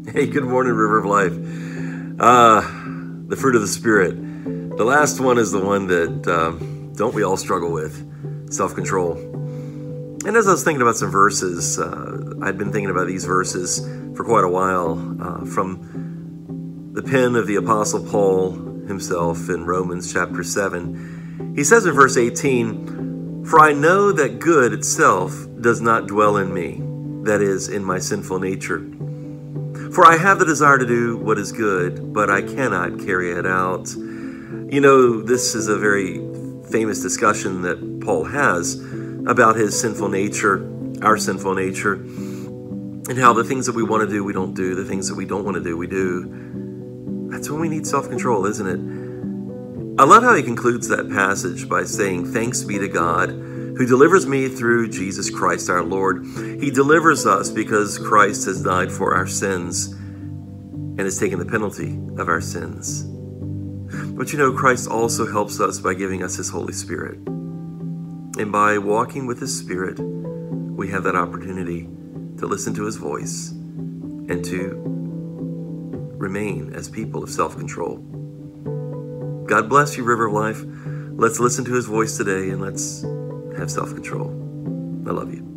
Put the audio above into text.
Hey, good morning, River of Life. The fruit of the Spirit. The last one is the one that don't we all struggle with? Self-control. And as I was thinking about some verses, I'd been thinking about these verses for quite a while from the pen of the Apostle Paul himself in Romans chapter 7. He says in verse 18, "For I know that good itself does not dwell in me, that is, in my sinful nature. For I have the desire to do what is good, but I cannot carry it out." You know, this is a very famous discussion that Paul has about his sinful nature, our sinful nature, and how the things that we want to do, we don't do. The things that we don't want to do, we do. That's when we need self-control, isn't it? I love how he concludes that passage by saying, "Thanks be to God who delivers me through Jesus Christ our Lord." He delivers us because Christ has died for our sins and has taken the penalty of our sins. But you know, Christ also helps us by giving us his Holy Spirit. And by walking with his Spirit, we have that opportunity to listen to his voice and to remain as people of self-control. God bless you, River of Life. Let's listen to his voice today and let's have self-control. I love you.